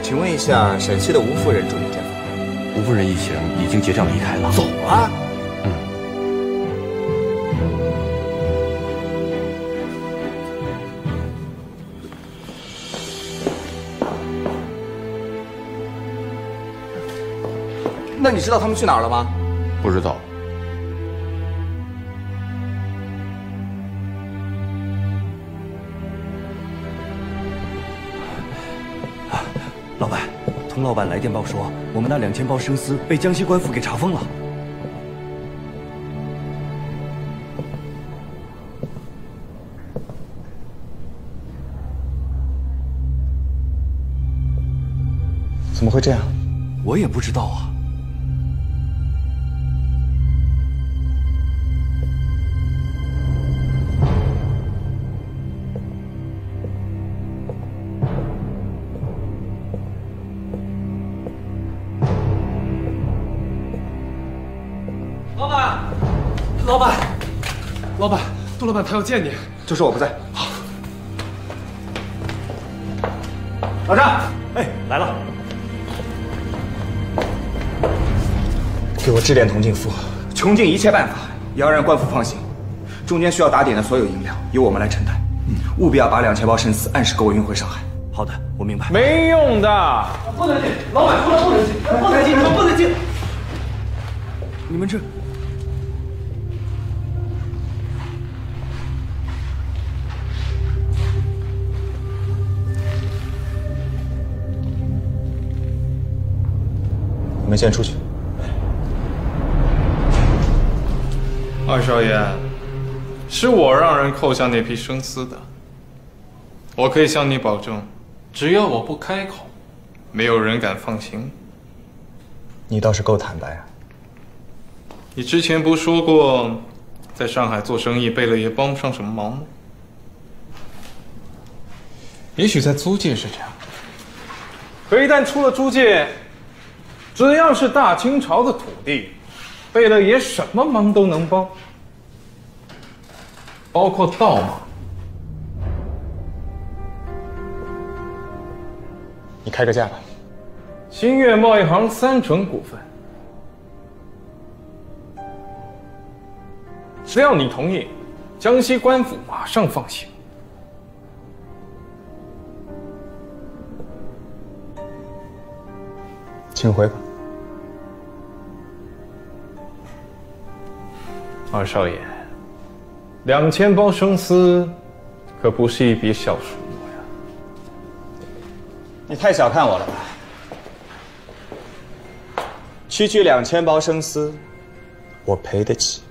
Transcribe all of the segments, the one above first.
请问一下，陕西的吴夫人住哪间房？ 吴夫人一行已经结账离开了。 走了。那你知道他们去哪儿了吗？ 不知道。 老板，童老板来电报说，我们那2000包生丝被江西官府给查封了。 怎么会这样？ 我也不知道啊。 老板，杜老板他要见你。 就是我不在。好。老张， 哎，来了。 给我致电童敬夫，穷尽一切办法也要让官府放行。中间需要打点的所有银两由我们来承担。务必要把2000包生丝按时给我运回上海。 好的，我明白。 没用的， 不能进，老板说了不能进，不能进，你们不能进。 你们这。 你们先出去。 二少爷，是我让人扣下那批生丝的。我可以向你保证，只要我不开口，没有人敢放行。 你倒是够坦白啊！ 你之前不说过，在上海做生意，贝勒爷帮不上什么忙吗？也许在租界是这样，可一旦出了租界，只要是大清朝的土地，贝勒爷什么忙都能帮，包括盗马。 你开个价吧。 新月贸易行30%股份，只要你同意，江西官府马上放行。 请回吧。 二少爷，2000包生丝可不是一笔小数目呀！ 你太小看我了吧？区区2000包生丝，我赔得起。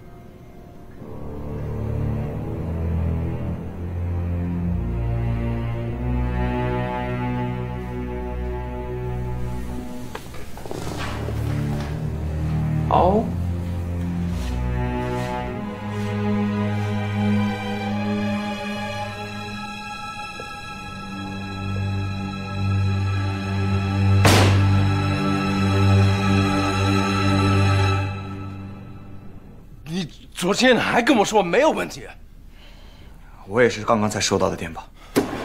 好。 你昨天还跟我说没有问题。 我也是刚刚才收到的电报。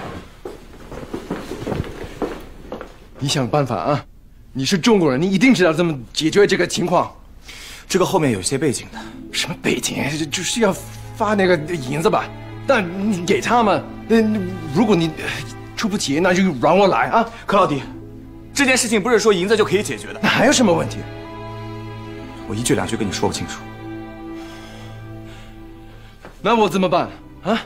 你想办法啊！你是中国人，你一定知道怎么解决这个情况。 这个后面有些背景的。 什么背景？就是要发那个银子吧？但你给他们，如果你出不起，那就让我来啊！ 克劳迪，这件事情不是说银子就可以解决的。 那还有什么问题？ 我一句两句跟你说不清楚。 那我怎么办啊？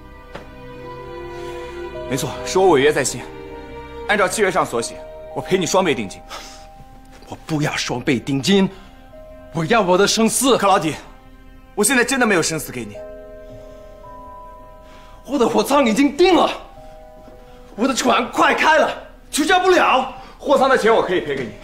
没错，是我违约在先。按照契约上所写，我赔你双倍定金。 我不要双倍定金，我要我的生丝。 克劳迪，我现在真的没有生丝给你。 我的货仓已经定了，我的船快开了，取消不了。 货仓的钱我可以赔给你。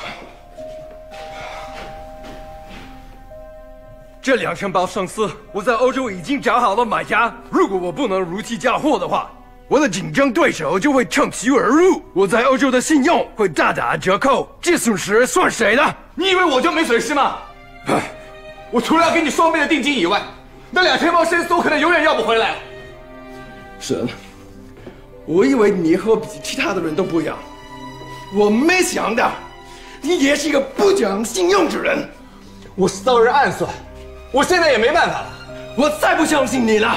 这2000包生丝，我在欧洲已经找好了买家。如果我不能如期交货的话，我的竞争对手就会趁虚而入，我在欧洲的信用会大打折扣。这损失算谁的？ 你以为我就没损失吗？我除了要给你双倍的定金以外，那2000包生丝我可能永远要不回来了。 是，我以为你和我比其他的人都不一样。 我没想到，你也是一个不讲信用之人。 我骚人暗算，我现在也没办法了。 我再不相信你了。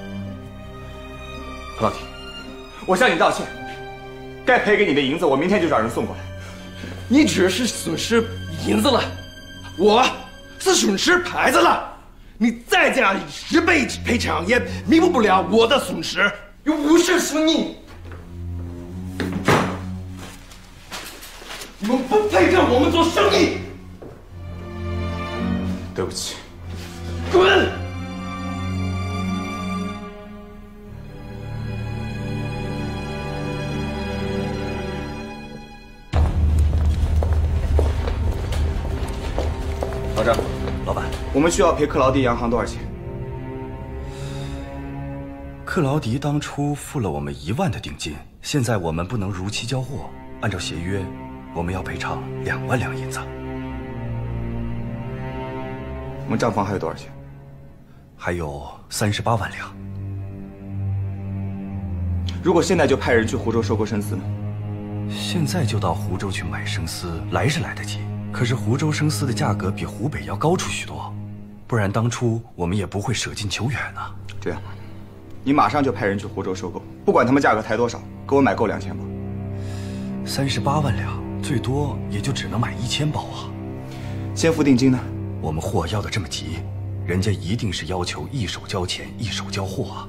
何老弟，我向你道歉，该赔给你的银子，我明天就找人送过来。 你只是损失银子了，我是损失牌子了。你再加10倍赔偿也弥补不了我的损失。有50生意，你们不配跟我们做生意。 对不起， 滚！ 老张， 老板， 我们需要赔克劳迪洋行多少钱？ 克劳迪当初付了我们1万的定金，现在我们不能如期交货，按照协约，我们要赔偿2万两银子。 我们账房还有多少钱？ 还有38万两。 如果现在就派人去湖州收购生丝呢？ 现在就到湖州去买生丝，来是来得及，可是湖州生丝的价格比湖北要高出许多，不然当初我们也不会舍近求远呢。 这样，你马上就派人去湖州收购，不管他们价格抬多少，给我买够2000包。 38万两，最多也就只能买1000包啊。 先付定金呢？ 我们货要的这么急，人家一定是要求一手交钱一手交货啊。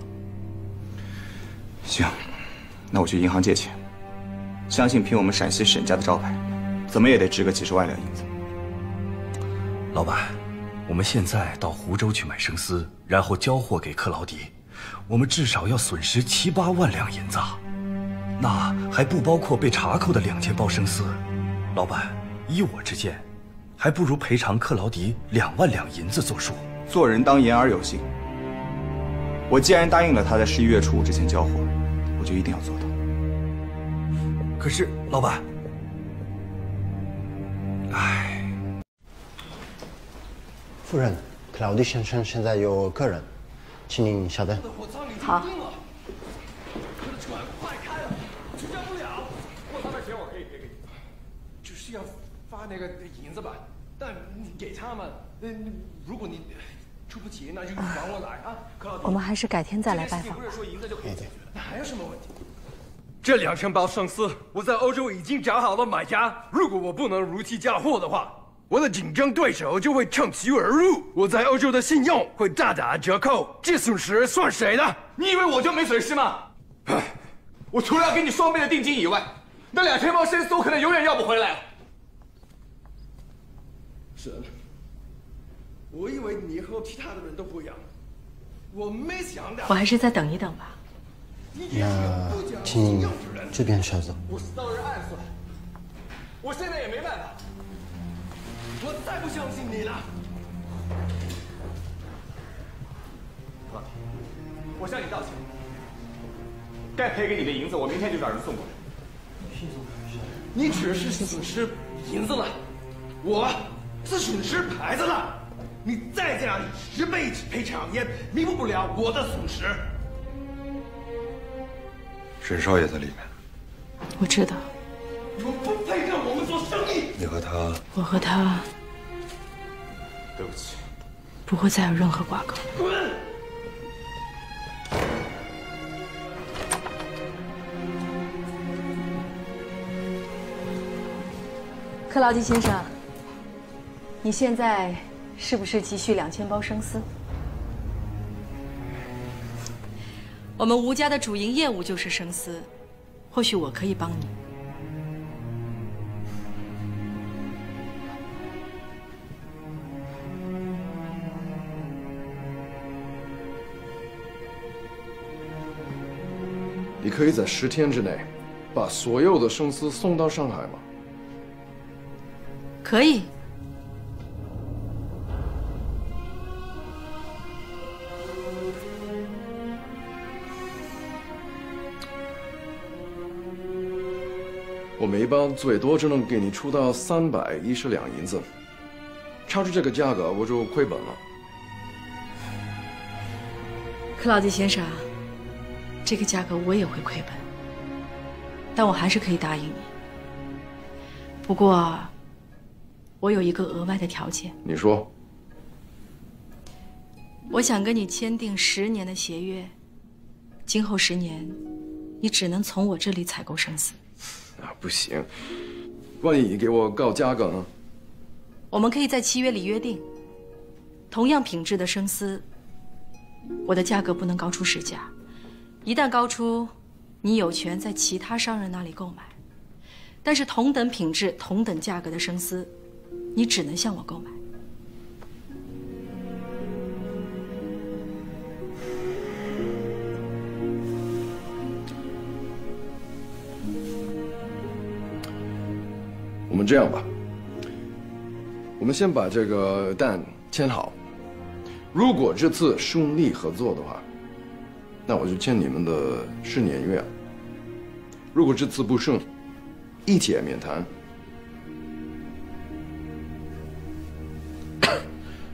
行，那我去银行借钱，相信凭我们陕西沈家的招牌，怎么也得值个几10万两银子。 老板，我们现在到湖州去买生丝，然后交货给克劳迪，我们至少要损失7、8万两银子，那还不包括被查扣的2000包生丝。老板，依我之见，还不如赔偿克劳迪2万两银子作数。 做人当言而有信，我既然答应了他在11月初5之前交货，我就一定要做到。 可是，老板，唉， 夫人，克劳迪先生现在有客人，请您稍等。 好。 就是要发那个银子吧，但你给他们，如果你出不起，那就让我来啊。 我们还是改天再来拜访吧。 那还有什么问题？这2000包生丝，我在欧洲已经找好了买家。如果我不能如期交货的话，我的竞争对手就会趁虚而入，我在欧洲的信用会大打折扣。这损失算谁的？ 你以为我就没损失吗？我除了要给你双倍的定金以外，那2000包生丝我可能永远要不回来了。 是，我以为你和其他的人都不一样，我没想到。 我还是再等一等吧。 那请您这边稍等。 我骚人暗算，我现在也没办法。 我再不相信你了。 老弟，我向你道歉，该赔给你的银子，我明天就找人送过来。 你只是损失银子了，我是损失牌子了。你再加10倍赔偿也弥补不了我的损失。 沈少爷在里面， 我知道。 你们不配跟我们做生意。 你和他， 我和他对不起， 不会再有任何挂钩。 滚！ 克劳迪先生，你现在是不是急需2000包生丝？我们吴家的主营业务就是生丝，或许我可以帮你。 你可以在10天之内，把所有的生丝送到上海吗？ 可以。 我们一般最多只能给你出到310两银子，超出这个价格我就亏本了。 克劳迪先生，这个价格我也会亏本，但我还是可以答应你。 不过，我有一个额外的条件。 你说。 我想跟你签订10年的协约，今后10年，你只能从我这里采购生丝。 啊，不行，万一给我告价格呢？ 我们可以在契约里约定，同样品质的生丝，我的价格不能高出市价。一旦高出，你有权在其他商人那里购买。但是同等品质、同等价格的生丝，你只能向我购买。 我们这样吧，我们先把这个单签好。如果这次顺利合作的话，那我就签你们的10年约。如果这次不顺，一切免谈。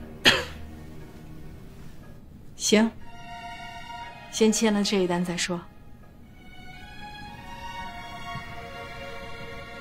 行，先签了这一单再说。